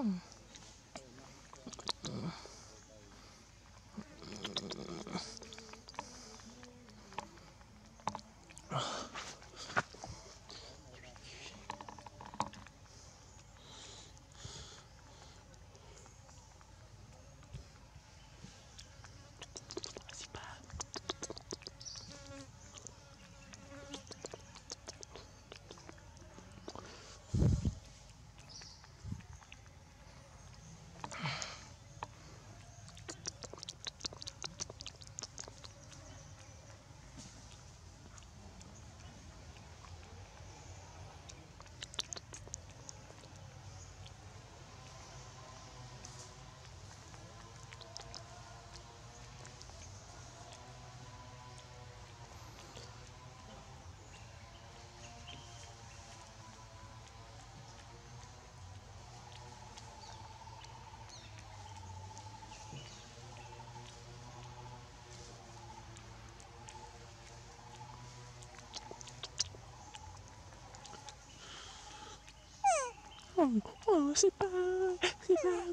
Oh, c'est pas, c'est pas,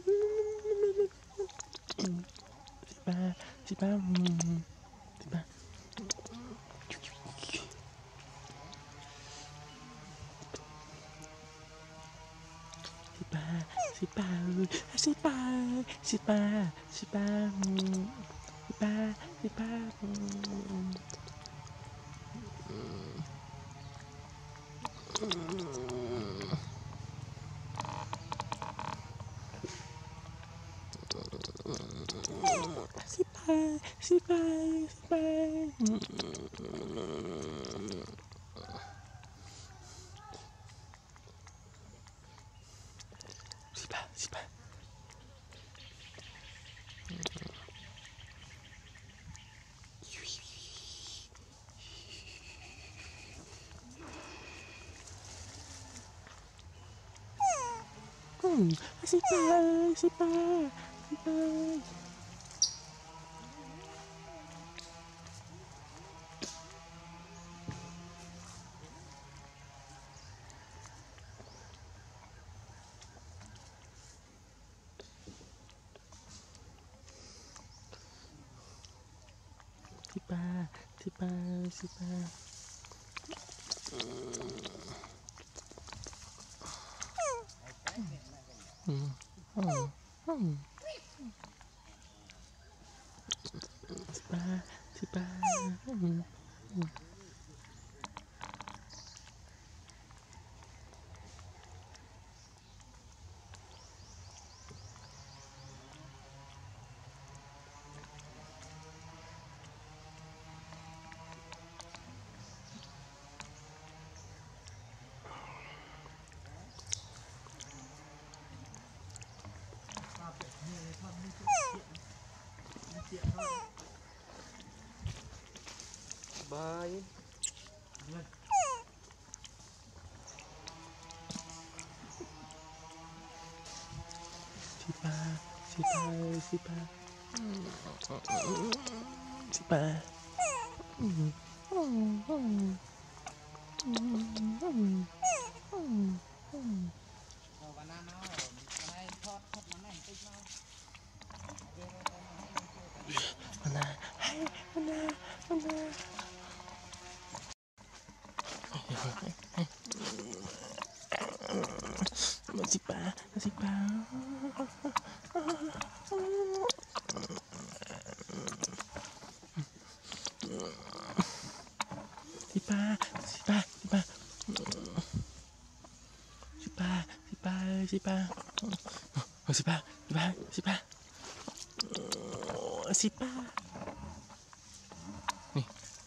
c'est pas, c'est pas, c'est pas. C'est pas, c'est pas, c'est pas, c'est pas, c'est pas, c'est pas. C'est pas, c'est pas. C'est pas. C'est pas, c'est pas, c'est pas. C'est pas, c'est pas, c'est pas. C'est pas, c'est pas. Bye. C'est pas, c'est pas, c'est pas. C'est pas. Savana nào, cái này thoát thoát nó này tích nào. Mana, hai, mana, mana. Masih pa, masih pa. Si pa, si pa, si pa. Si pa, si pa, si pa. Si pa, si pa, si pa. Si pa. Nih.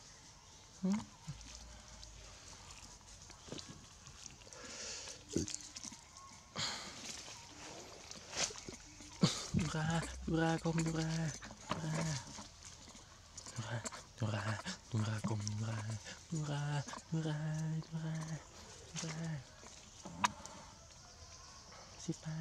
Dura, Dura, kom Dura. Dura, kom Dura. Dura. Si pa.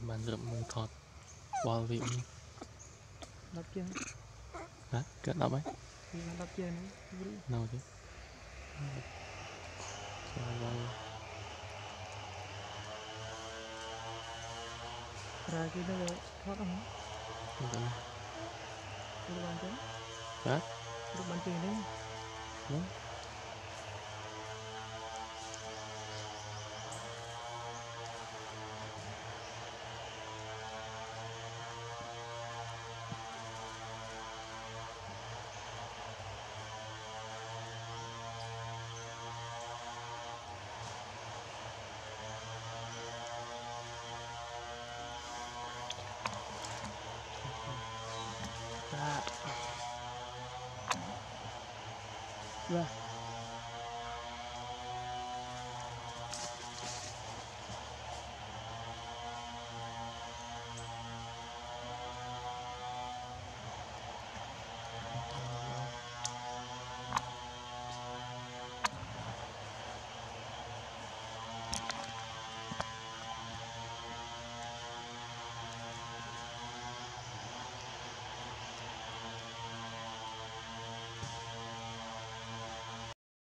bàn rượm mưa thọt vào vị đập chưa hả cỡ đó mấy thì nó đập chưa nữa nào chứ vào ra cái nó thoát không được cái bàn chân hả cái bàn chân đấy đúng ra